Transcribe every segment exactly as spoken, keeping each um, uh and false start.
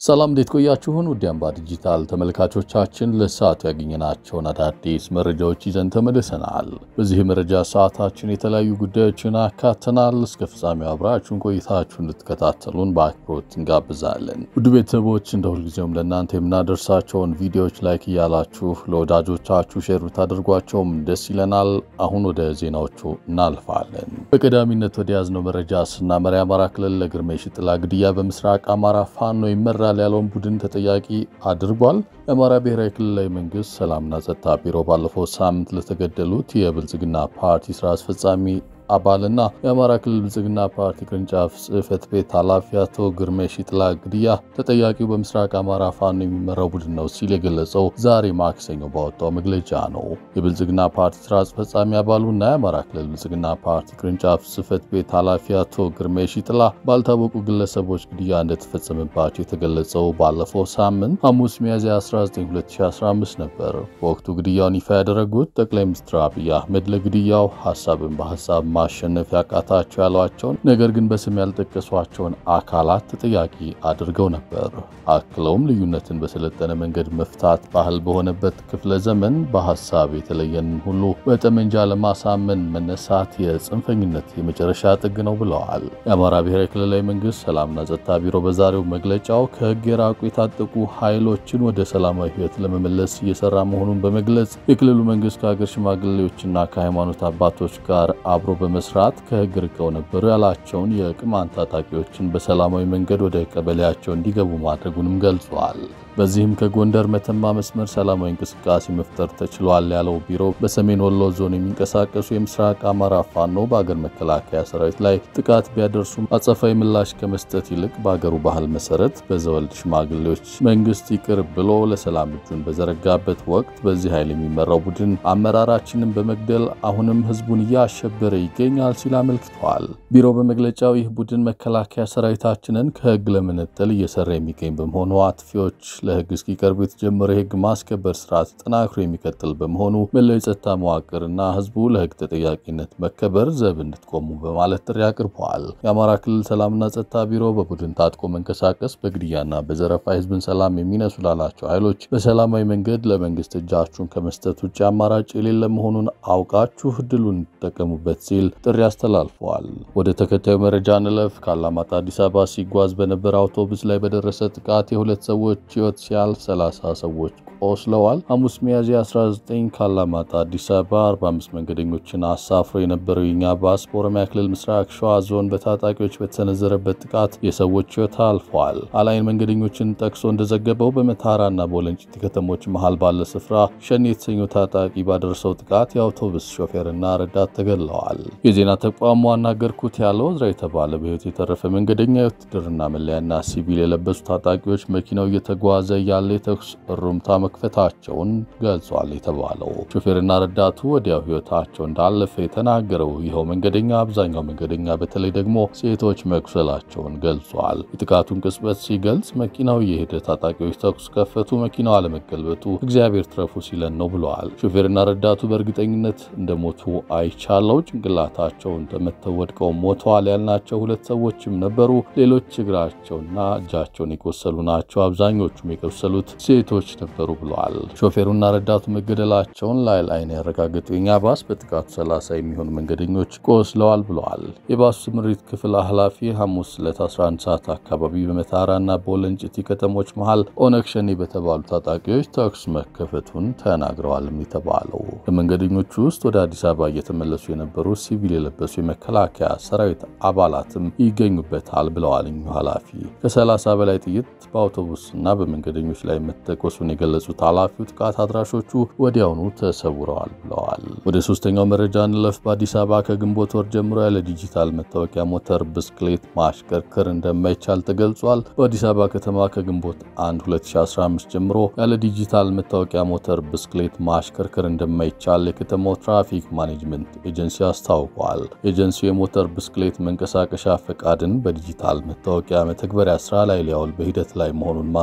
ሰላም እንዴት ቆያችሁን? ውድ አምባ ዲጂታል ተመልካቾቻችን ለሰዓቱ ያገኘናቸውን አዳዲስ መረጃዎች ይዘን ተመልሰናል። በዚህ መረጃ ሰዓታችን የተለያዩ ጉዳዮችን አካተናል። እስከ ፍጻሜው አብራችሁን ቆይታችሁ እንድትከታተሉን በአክብሮት እንጋብዛለን። ውድ ቤተሰቦች እንደ ሁልጊዜውም ለእናንተ የምናደርሳቸውን ቪዲዮዎች ላይክ እያላችሁ ለወዳጆቻችሁ ሼር ብታደርጓቸውም ደስ ይለናል። አሁን ወደ ዜናዎቹ እናልፋለን። በቀዳሚነት ወደ ያዝነው መረጃ ስናመራ የአማራ ክልል ለግርሜ ሽጥላ ግድያ በምስራቅ አማራ ፋኖ ይመራ ያለውን ቡድን ተጠያቂ አድርጓል። የአማራ ብሔራዊ ክልላዊ መንግስት ሰላምና ጸጥታ ቢሮ ባለፈው ሳምንት ለተገደሉት የብልጽግና ፓርቲ ስራ አስፈጻሚ አባልና የአማራ ክልል ብልጽግና ፓርቲ ቅርንጫፍ ጽህፈት ቤት ኃላፊ አቶ ግርሜ ሽጥላ ግድያ ተጠያቂው በምስራቅ አማራ ፋኖ የሚመራው ቡድን ነው ሲል የገለጸው ዛሬ ማክሰኞ ባወጣው መግለጫ ነው። የብልጽግና ፓርቲ ስራ አስፈጻሚ አባሉና የአማራ ክልል ብልጽግና ፓርቲ ቅርንጫፍ ጽህፈት ቤት ኃላፊ አቶ ግርሜ ሽጥላ ባልታወቁ ግለሰቦች ግድያ እንደተፈጸመባቸው የተገለጸው ባለፈው ሳምንት ሐሙስ ሚያዝያ አስራ ዘጠኝ ሁለት ሺህ አስራ አምስት ነበር። በወቅቱ ግድያውን ይፋ ያደረጉት ጠቅላይ ሚኒስትር አብይ አህመድ ለግድያው ሐሳብን በሐሳብ ማሸነፍ ያቃታቸው ያሏቸውን ነገር ግን በስም ያልጠቀሷቸውን አካላት ተጠያቂ አድርገው ነበር። አክለውም ልዩነትን በሰለጠነ መንገድ መፍታት ባህል በሆነበት ክፍለ ዘመን በሐሳብ የተለየን ሁሉ በጠመንጃ ለማሳመን መነሳት የጽንፈኝነት የመጨረሻ ጥግ ነው ብለዋል። የአማራ ብሔራዊ ክልላዊ መንግስት ሰላምና ጸጥታ ቢሮ በዛሬው መግለጫው ከህግ የራቁ የታጠቁ ኃይሎችን ወደ ሰላማዊ ህይወት ለመመለስ እየሰራ መሆኑን በመግለጽ የክልሉ መንግስት ከሀገር ሽማግሌዎችና ከሃይማኖት አባቶች ጋር አብሮ በመስራት ከህግ ርቀው ነበሩ ያላቸውን የቅማንት ታጣቂዎችን በሰላማዊ መንገድ ወደ ቀበሌያቸው እንዲገቡ ማድረጉንም ገልጿል። በዚህም ከጎንደር መተማ መስመር ሰላማዊ እንቅስቃሴ መፍጠር ተችሏል ያለው ቢሮ በሰሜን ወሎ ዞን የሚንቀሳቀሱ የምስራቅ አማራ ፋኖ በአገር መከላከያ ሰራዊት ላይ ጥቃት ቢያደርሱም አጸፋዊ ምላሽ ከመስጠት ይልቅ በአገሩ ባህል መሰረት በዘወልድ ሽማግሌዎች መንግስት ይቅር ብሎ ለሰላም እጁን በዘረጋበት ወቅት በዚህ ኃይል የሚመራው ቡድን አመራራችንን በመግደል አሁንም ህዝቡን እያሸበረ ይገኛል ሲል አመልክቷል። ቢሮ በመግለጫው ይህ ቡድን መከላከያ ሰራዊታችንን ከህግ ለመነጠል እየሰራ የሚገኝ በመሆኑ አጥፊዎች ለህግ እስኪቀርቡ የተጀመረ የህግ ማስከበር ስርዓት ተጠናክሮ የሚቀጥል በመሆኑ መላው የጸጥታ መዋቅርና ህዝቡ ለህግ ተጠያቂነት መከበር ዘብ እንድትቆሙ በማለት ጥሪ አቅርበዋል። የአማራ ክልል ሰላምና ጸጥታ ቢሮ በቡድን ታጥቆ መንቀሳቀስ በግድያና በዘረፋ ህዝብን ሰላም የሚነሱ ላላቸው ኃይሎች በሰላማዊ መንገድ ለመንግስት እጃችሁን ከመስጠት ውጭ አማራጭ የሌለ መሆኑን አውቃችሁ ድሉን ተጠቀሙበት ሲል ጥሪ አስተላልፈዋል። ወደ ተከታዩ መረጃ እንለፍ። ከአላማጣ አዲስ አበባ ሲጓዝ በነበረ አውቶቡስ ላይ በደረሰ ጥቃት የሁለት ሰዎች ህይወት ሲያልፍ ሰላሳ ሰዎች ቆስለዋል። ሐሙስ ሚያዝያ አስራ ዘጠኝ ከአላማጣ አዲስ አበባ አርባ አምስት መንገደኞችን አሳፍሮ የነበረው የኛ ባስ በኦሮሚያ ክልል ምስራቅ ሸዋ ዞን በታጣቂዎች በተሰነዘረበት ጥቃት የሰዎች ህይወት አልፏል። አላይን መንገደኞችን ጠቅሶ እንደዘገበው በመታራና በወለንጭቲ ከተሞች መሃል ባለ ስፍራ ሸኔ የተሰኘው ታጣቂ ባደረሰው ጥቃት የአውቶቡስ ሾፌርና ረዳት ተገድለዋል። የዜና ተቋሙ አናገርኩት ያለው ዝራ የተባለ በህይወት የተረፈ መንገደኛ የውትድርና መለያና ሲቪል የለበሱ ታጣቂዎች መኪናው እየተጓዘ ያለ የተኩስ ሩምታ መክፈታቸውን ገልጿል የተባለው ሾፌርና ረዳቱ ወዲያው ህይወታቸው እንዳለፈ የተናገረው ይኸው መንገደኛ አብዛኛው መንገደኛ በተለይ ደግሞ ሴቶች መቁሰላቸውን ገልጿል። የጥቃቱን ቅጽበት ሲገልጽ መኪናው የሄደ ታጣቂዎች ተኩስ ከፈቱ፣ መኪናው አለመገልበጡ እግዚአብሔር ትረፉ ሲለን ነው ብለዋል። ሾፌርና ረዳቱ በእርግጠኝነት እንደሞቱ አይቻለው፣ ጭንቅላታቸውን ተመተው ወድቀው ሞተዋል ያልናቸው ሁለት ሰዎችም ነበሩ። ሌሎች እግራቸውና እጃቸውን የቆሰሉ ናቸው። አብዛኞቹም የቆሰሉት ሴቶች ነበሩ ብለዋል። ሾፌሩና ረዳቱ መገደላቸውን ላይ ላይን ያረጋገጡ የኛ ባስ በጥቃቱ ሰላሳ የሚሆኑ መንገደኞች ቆስለዋል ብለዋል። የባሱ ስምሪት ክፍል ኃላፊ ሐሙስ ዕለት አስራ አንድ ሰዓት አካባቢ በመታራና በወለንጭቲ ከተሞች መሃል ኦነግ ሸኔ በተባሉ ታጣቂዎች ተኩስ መከፈቱን ተናግረዋል የተባለው ከመንገደኞቹ ውስጥ ወደ አዲስ አበባ እየተመለሱ የነበሩ ሲቪል የለበሱ የመከላከያ ሰራዊት አባላትም ይገኙበታል ብለዋል ኃላፊ። ከሰላሳ በላይ ጥይት በአውቶቡስና በመንገደኞች ላይ መተኮሱን የገለጹት ኃላፊው ጥቃት አድራሾቹ ወዲያውኑ ተሰውረዋል ብለዋል። ወደ ሶስተኛው መረጃ እንለፍ። በአዲስ አበባ ከግንቦት ወር ጀምሮ ያለ ዲጂታል መታወቂያ ሞተር ብስክሌት ማሽከርከር እንደማይቻል ተገልጿል። በአዲስ አበባ ከተማ ከግንቦት አንድ ሁለት ሺህ አስራ አምስት ጀምሮ ያለ ዲጂታል መታወቂያ ሞተር ብስክሌት ማሽከርከር እንደማይቻል የከተማው ትራፊክ ማኔጅመንት ኤጀንሲ አስታውቋል። ኤጀንሲው የሞተር ብስክሌት መንቀሳቀሻ ፈቃድን በዲጂታል መታወቂያ መተግበሪያ ስራ ላይ ሊያውል በሂደት ላይ መሆኑን ማሳወቁ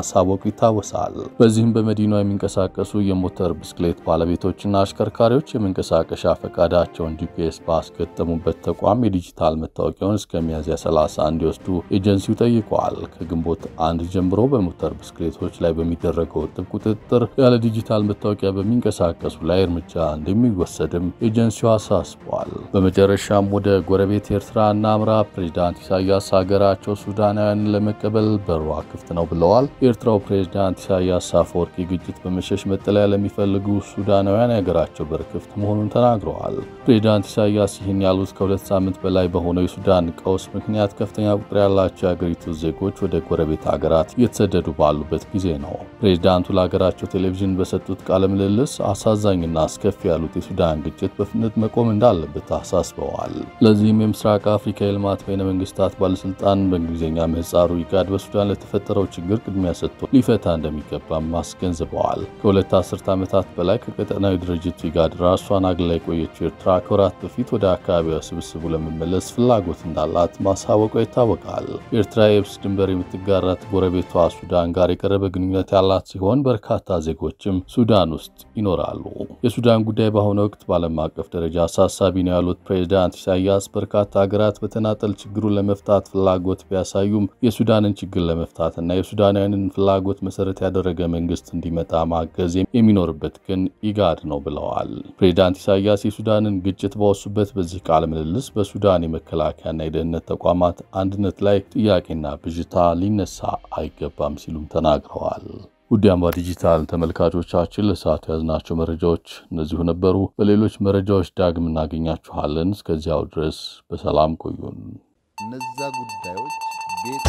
ማስታወቁ ይታወሳል። በዚህም በመዲናዋ የሚንቀሳቀሱ የሞተር ብስክሌት ባለቤቶችና አሽከርካሪዎች የመንቀሳቀሻ ፈቃዳቸውን ጂፒኤስ ባስገጠሙበት ተቋም የዲጂታል መታወቂያውን እስከ ሚያዝያ ሰላሳ እንዲወስዱ ኤጀንሲው ጠይቋል። ከግንቦት አንድ ጀምሮ በሞተር ብስክሌቶች ላይ በሚደረገው ጥብቅ ቁጥጥር ያለ ዲጂታል መታወቂያ በሚንቀሳቀሱ ላይ እርምጃ እንደሚወሰድም ኤጀንሲው አሳስቧል። በመጨረሻም ወደ ጎረቤት ኤርትራ እናምራ። ፕሬዝዳንት ኢሳያስ ሀገራቸው ሱዳናውያንን ለመቀበል በሯ ክፍት ነው ብለዋል። የኤርትራው ፕሬዝዳንት ኢሳያስ አፈወርቂ ግጭት በመሸሽ መጠለያ ለሚፈልጉ ሱዳናውያን ሀገራቸው በር ክፍት መሆኑን ተናግረዋል። ፕሬዝዳንት ኢሳያስ ይህን ያሉት ከሁለት ሳምንት በላይ በሆነው የሱዳን ቀውስ ምክንያት ከፍተኛ ቁጥር ያላቸው የሀገሪቱ ዜጎች ወደ ጎረቤት ሀገራት እየተሰደዱ ባሉበት ጊዜ ነው። ፕሬዝዳንቱ ለሀገራቸው ቴሌቪዥን በሰጡት ቃለ ምልልስ አሳዛኝና አስከፊ ያሉት የሱዳን ግጭት በፍጥነት መቆም እንዳለበት አሳስበዋል። ለዚህም የምስራቅ አፍሪካ የልማት በይነ መንግስታት ባለስልጣን በእንግሊዝኛ ምህጻሩ ኢጋድ በሱዳን ለተፈጠረው ችግር ቅድሚያ ሰጥቶ ሊፈታ እንደሚገባም አስገንዝበዋል። ከሁለት አስርት ዓመታት በላይ ከቀጠናዊ ድርጅቱ ኢጋድ ራሷን አግላ የቆየችው ኤርትራ ከወራት በፊት ወደ አካባቢዋ ስብስቡ ለመመለስ ፍላጎት እንዳላት ማሳወቋ ይታወቃል። ኤርትራ የብስ ድንበር የምትጋራት ጎረቤቷ ሱዳን ጋር የቀረበ ግንኙነት ያላት ሲሆን በርካታ ዜጎችም ሱዳን ውስጥ ይኖራሉ። የሱዳን ጉዳይ በአሁኑ ወቅት በዓለም አቀፍ ደረጃ አሳሳቢ ነው ያሉት ፕሬዝዳንት ኢሳያስ በርካታ ሀገራት በተናጠል ችግሩን ለመፍታት ፍላጎት ቢያሳዩም የሱዳንን ችግር ለመፍታትና የሱዳናውያንን ፍላጎት መሰረት ያደረገ መንግስት እንዲመጣ ማገዝ የሚኖርበት ግን ኢጋድ ነው ብለዋል። ፕሬዝዳንት ኢሳያስ የሱዳንን ግጭት ባወሱበት በዚህ ቃለ ምልልስ በሱዳን የመከላከያና የደህንነት ተቋማት አንድነት ላይ ጥያቄና ብዥታ ሊነሳ አይገባም ሲሉም ተናግረዋል። ውድ አምባ ዲጂታል ተመልካቾቻችን ለሰዓቱ ያዝናቸው መረጃዎች እነዚሁ ነበሩ። በሌሎች መረጃዎች ዳግም እናገኛችኋለን። እስከዚያው ድረስ በሰላም ቆዩን። እነዛ ጉዳዮች ቤት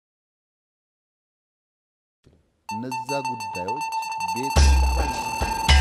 እነዛ ጉዳዮች ቤት